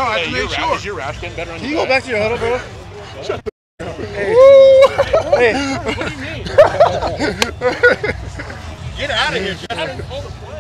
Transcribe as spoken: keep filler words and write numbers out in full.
I have hey, to make your sure. Rash, is your rash getting better on Can your you go back? back to your huddle, bro? Shut the Hey. Hey. What do you mean? Get out of here, Chad.